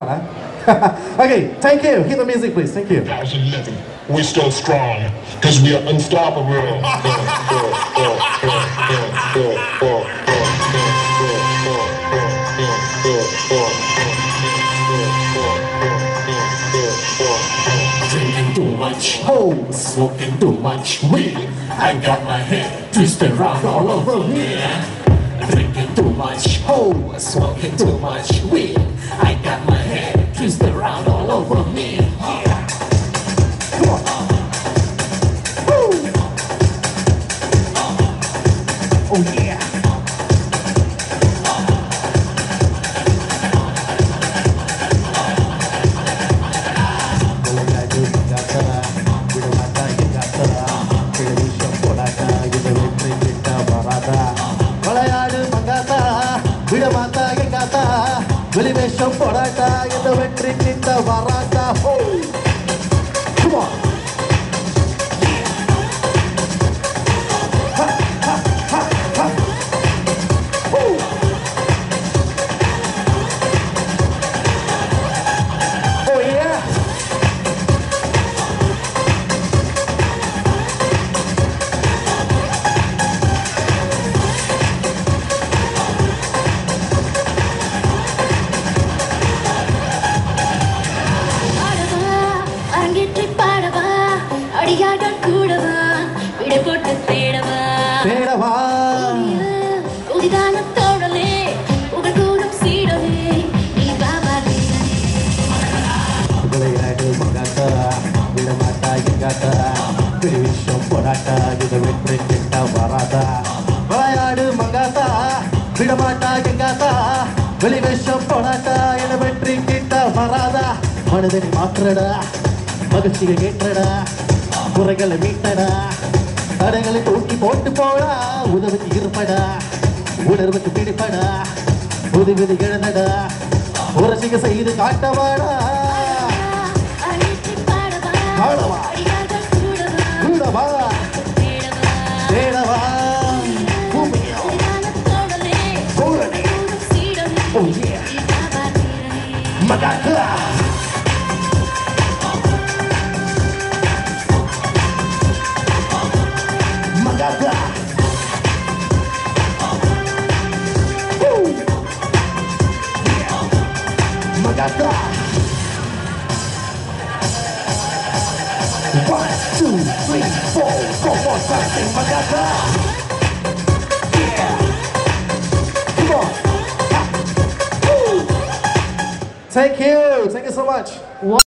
Okay, thank you. Hit the music, please. Thank you. 2011, we're still strong, because we are unstoppable. Drinking too much, smoking too much weed. I got my head twisted around all over me. Drinking too much, smoking too much weed. I got my head twisted around all over me. Yeah. Come on. Woo. Oh yeah. வெளிவேஷம் போராட்டா இந்த வெற்றி கிட்ட வராட்டா. Come on. Ha, ha, ha, ha. Woo. Oh yeah. தேடவா உதிதான தோழலே உங்கள் கூடும் சீடலே நீ பாபாலே விளையாடு மங்காத்தா விடமாட்டா எங்காத்தா விஷம் போராட்டா இது வெற்றி கிட்ட வராதா. விளையாடு மங்காத்தா விடமாட்டா எங்காத்தா வெளிவேஷம் போராட்டா இது வெற்றி கிட்ட வராதா. மனதை மாற்றடா மகிழ்ச்சியை ஏற்றடா குறைகளை மீட்டடா தடைகளை தூக்கி போட்டு போடா உதவிக்கு இருப்படா உணர்வுக்கு பிடிப்படா உதவி இழந்தடா உரசிக செய்து காட்டவாடா. பாடவா கூடவா தேடவா மகாத்தா Magata. Yeah. Magata. 1, 2, 3, 4. Go more time, sing Magata. Yeah. Come on. Ha. Woo. Thank you so much.